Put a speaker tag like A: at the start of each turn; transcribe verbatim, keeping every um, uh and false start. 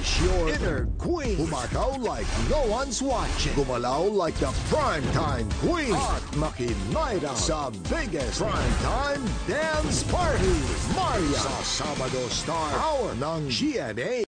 A: Unleash your inner queen. Humataw like no one's watching. Gumalaw like the primetime queen. At makinayra sa biggest primetime dance party. Maria sa Sabado Star Hour ng G M A.